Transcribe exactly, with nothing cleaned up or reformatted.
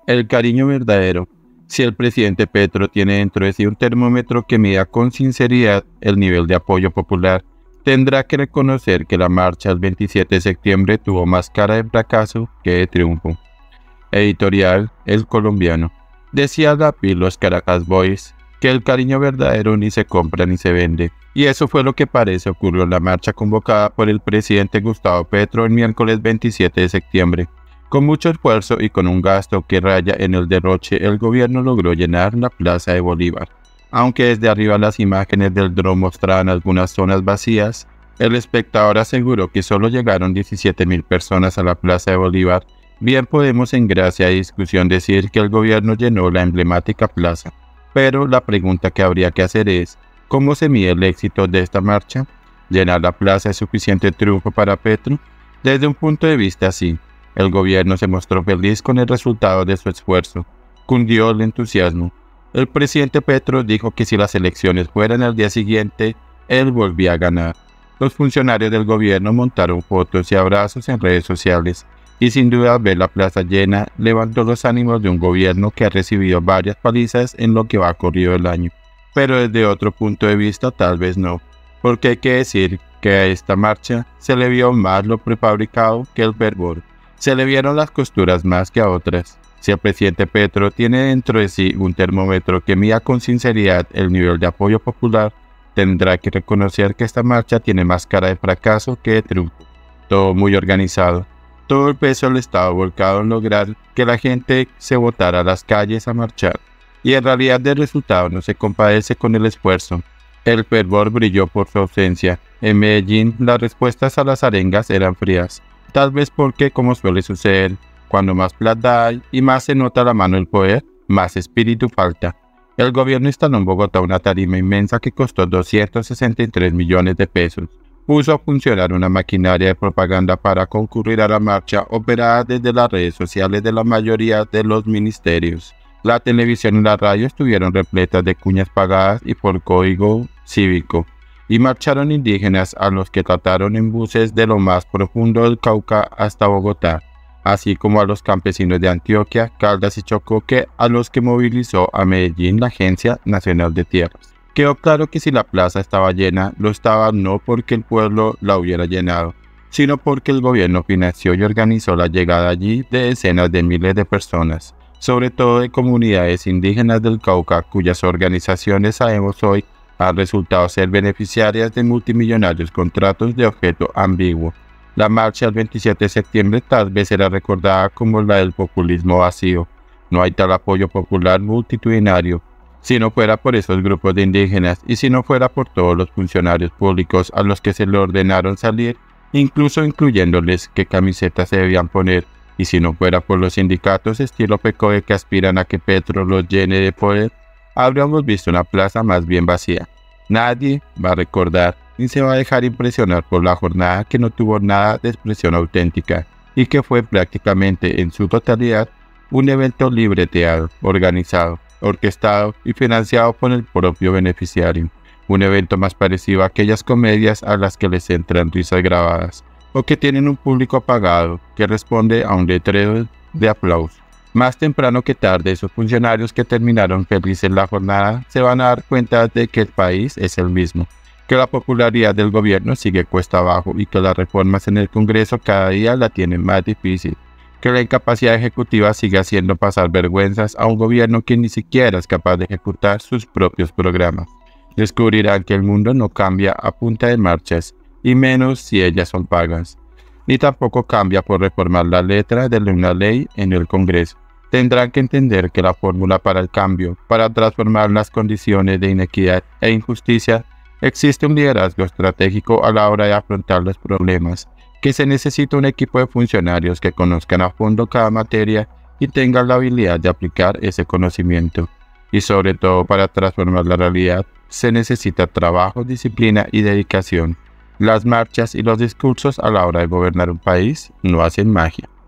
El cariño verdadero. Si el presidente Petro tiene dentro de sí un termómetro que mida con sinceridad el nivel de apoyo popular, tendrá que reconocer que la marcha del veintisiete de septiembre tuvo más cara de fracaso que de triunfo. Editorial El Colombiano. Decía Lápiz los Caracas Boys que el cariño verdadero ni se compra ni se vende. Y eso fue lo que parece ocurrió en la marcha convocada por el presidente Gustavo Petro el miércoles veintisiete de septiembre. Con mucho esfuerzo y con un gasto que raya en el derroche, el gobierno logró llenar la Plaza de Bolívar. Aunque desde arriba las imágenes del dron mostraban algunas zonas vacías, el espectador aseguró que solo llegaron diecisiete mil personas a la Plaza de Bolívar. Bien podemos en gracia y discusión decir que el gobierno llenó la emblemática plaza. Pero la pregunta que habría que hacer es, ¿cómo se mide el éxito de esta marcha? ¿Llenar la plaza es suficiente triunfo para Petro? Desde un punto de vista sí. El gobierno se mostró feliz con el resultado de su esfuerzo. Cundió el entusiasmo. El presidente Petro dijo que si las elecciones fueran al día siguiente, él volvía a ganar. Los funcionarios del gobierno montaron fotos y abrazos en redes sociales, y sin duda ver la plaza llena levantó los ánimos de un gobierno que ha recibido varias palizas en lo que va corrido el año. Pero desde otro punto de vista tal vez no, porque hay que decir que a esta marcha se le vio más lo prefabricado que el fervor. Se le vieron las costuras más que a otras. Si el presidente Petro tiene dentro de sí un termómetro que mida con sinceridad el nivel de apoyo popular, tendrá que reconocer que esta marcha tiene más cara de fracaso que de triunfo. Todo muy organizado. Todo el peso del Estado volcado en lograr que la gente se botara a las calles a marchar. Y en realidad el resultado no se compadece con el esfuerzo. El fervor brilló por su ausencia. En Medellín las respuestas a las arengas eran frías. Tal vez porque, como suele suceder, cuando más plata hay y más se nota la mano del poder, más espíritu falta. El gobierno instaló en Bogotá una tarima inmensa que costó doscientos sesenta y tres millones de pesos. Puso a funcionar una maquinaria de propaganda para concurrir a la marcha operada desde las redes sociales de la mayoría de los ministerios. La televisión y la radio estuvieron repletas de cuñas pagadas y por código cívico. Y marcharon indígenas a los que trataron en buses de lo más profundo del Cauca hasta Bogotá, así como a los campesinos de Antioquia, Caldas y Chocó, que a los que movilizó a Medellín la Agencia Nacional de Tierras. Quedó claro que si la plaza estaba llena, lo estaba no porque el pueblo la hubiera llenado, sino porque el gobierno financió y organizó la llegada allí de decenas de miles de personas, sobre todo de comunidades indígenas del Cauca, cuyas organizaciones sabemos hoy han resultado ser beneficiarias de multimillonarios contratos de objeto ambiguo. La marcha del veintisiete de septiembre tal vez será recordada como la del populismo vacío. No hay tal apoyo popular multitudinario. Si no fuera por esos grupos de indígenas y si no fuera por todos los funcionarios públicos a los que se le ordenaron salir, incluso incluyéndoles qué camisetas se debían poner, y si no fuera por los sindicatos estilo P C O E que aspiran a que Petro los llene de poder, habríamos visto una plaza más bien vacía. Nadie va a recordar ni se va a dejar impresionar por la jornada que no tuvo nada de expresión auténtica y que fue prácticamente en su totalidad un evento libreteado, organizado, orquestado y financiado por el propio beneficiario. Un evento más parecido a aquellas comedias a las que les entran risas grabadas o que tienen un público apagado que responde a un letrero de aplauso. Más temprano que tarde, esos funcionarios que terminaron felices la jornada se van a dar cuenta de que el país es el mismo, que la popularidad del gobierno sigue cuesta abajo y que las reformas en el Congreso cada día la tienen más difícil, que la incapacidad ejecutiva sigue haciendo pasar vergüenzas a un gobierno que ni siquiera es capaz de ejecutar sus propios programas. Descubrirán que el mundo no cambia a punta de marchas, y menos si ellas son pagas. Ni tampoco cambia por reformar la letra de una ley en el Congreso. Tendrán que entender que la fórmula para el cambio, para transformar las condiciones de inequidad e injusticia, existe un liderazgo estratégico a la hora de afrontar los problemas, que se necesita un equipo de funcionarios que conozcan a fondo cada materia y tengan la habilidad de aplicar ese conocimiento. Y sobre todo para transformar la realidad, se necesita trabajo, disciplina y dedicación. Las marchas y los discursos a la hora de gobernar un país no hacen magia.